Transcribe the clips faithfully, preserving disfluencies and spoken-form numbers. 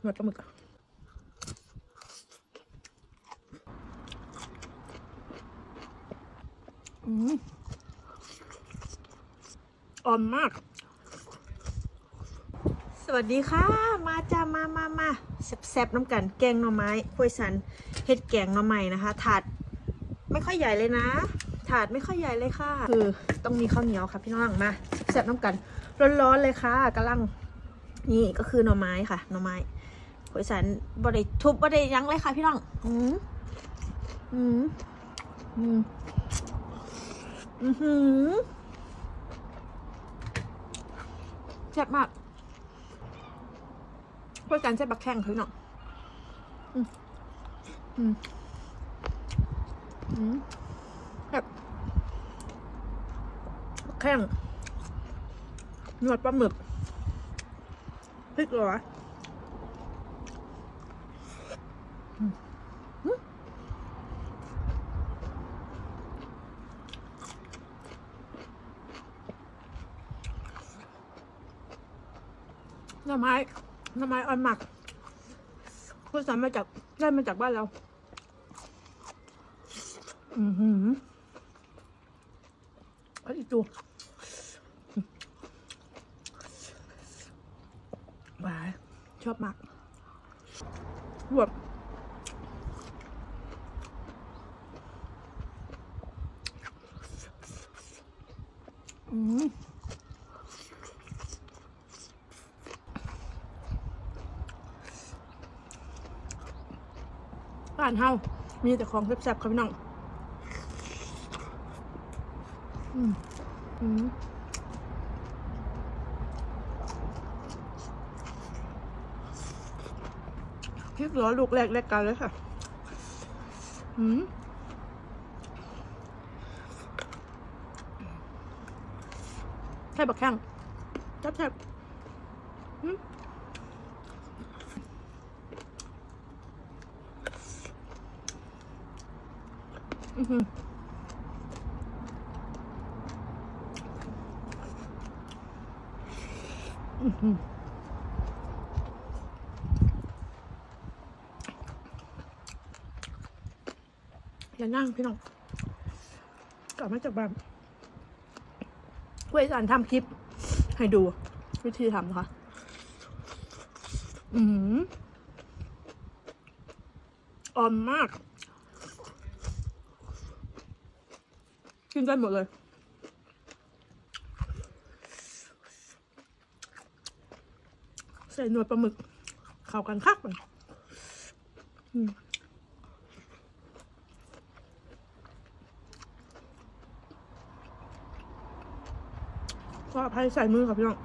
หนวดปลาหมึกอืมอ่อนมากสวัสดีค่ะมาจ้ามามามาแซ่บๆน้ำกันแกงหน่อไม้คุยสันเห็ดแกงหน่อไม้นะคะถาดไม่ค่อยใหญ่เลยนะถาดไม่ค่อยใหญ่เลยค่ะคือต้องมีข้าวเหนียวค่ะพี่น้องมาแซ่บน้ำกันร้อนๆเลยค่ะกำลังนี่ก็คือหน่อไม้ค่ะหน่อไม้คุยสันบดทุบบดยั้งเลยค่ะพี่น้องอืมอืมอืมอือหือแซ่บมากคุยสันแซ่บบักแข้งพี่น้องอืมอืมอืมแบบแข้งหนวดปลาหมึกพริกเหรอหน่อไม้หน่อไม้อ่อนหมักคุณสามมาจากได้มาจากบ้านเราอือหือไอ้ตัวหวานชอบมากบวบอืมบ้านเฮามีแต่ของแซ่บๆครับพี่น้องอืมอืมพริกล้อลูกแรกแรกกันเลยค่ะอืมใช่บักแข้งแซ่บๆอืมอือหืออือหืออย่านั่งพี่น้องกลับมาจากบ้านเพื่อจะทำคลิปให้ดูวิธีทำนะคะอืมอ่อนมากกินได้หมดเลยใส่หนวดปลาหมึกเข้ากันคักเลยก็อภัยใส่มือค่ะพี่น้อง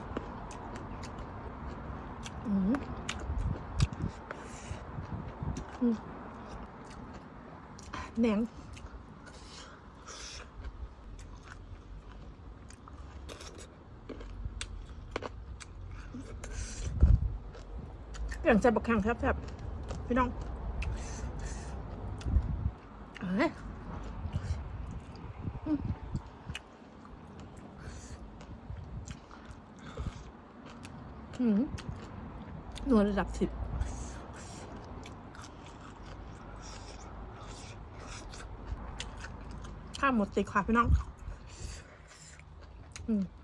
แหนงอย่างใจบักแข็งแทบๆพี่น้องเอ้ยหนวดระดับสิบข้ามหมดติดค่ะพี่น้องอืม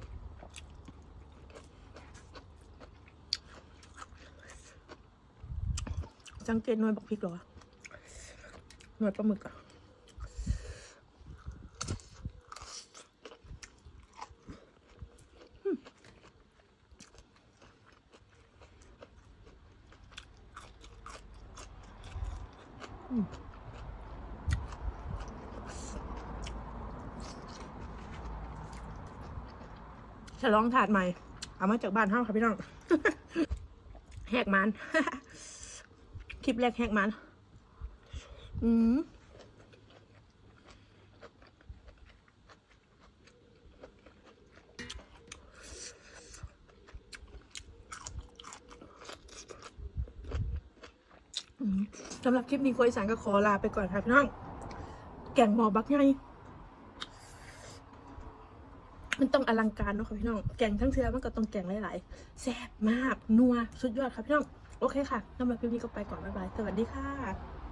สังเกตหน่วยบักพริกเหรอหน่วยปลาหมึกอะฉลองถาดใหม่เอามาจากบ้านเฮาค่ะพี่น้องแหกมันคลิปแรกแหกมันอืมสำหรับคลิปนี้โกยสารก็ขอลาไปก่อนค่ะพี่น้องแกงหมอบักไงมันต้องอลังการเนาะค่ะพี่น้องแกงทั้งเทือมันก็ต้องแกงหลายๆแซ่บมากนัวสุดยอดค่ะพี่น้องโอเคค่ะสำหรับคลิปนี้ก็ไปก่อนบ๊ายบายสวัสดีค่ะ